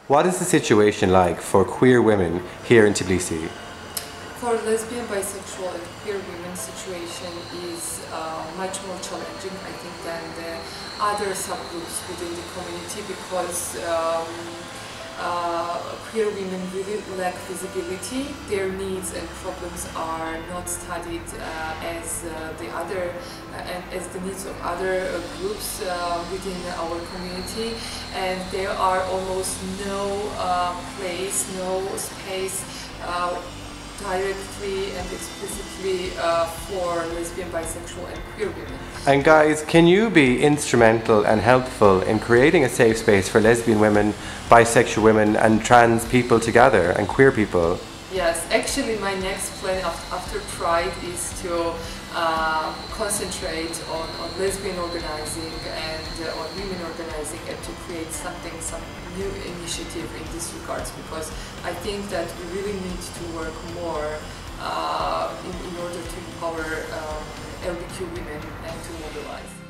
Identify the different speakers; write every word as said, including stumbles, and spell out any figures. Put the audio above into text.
Speaker 1: What is the situation like for queer women here in Tbilisi?
Speaker 2: For lesbian, bisexual and queer women's situation is uh, much more challenging, I think, than the other subgroups within the community because um, uh, queer women really lack visibility. Their needs and problems are not studied uh, as uh, the other uh, and as the needs of other uh, groups uh, within our community, and there are almost no uh, place, no space uh, directly and explicitly uh, for lesbian, bisexual and queer women.
Speaker 1: And guys, can you be instrumental and helpful in creating a safe space for lesbian women, bisexual women and trans people together and queer people?
Speaker 2: Yes, actually my next plan after Pride is to uh, concentrate on, on lesbian organizing and uh, on women organizing and to create something, some new initiative in this regards, because I think that we really need to work more uh, in, in order to empower um, L G B T Q women and to mobilize.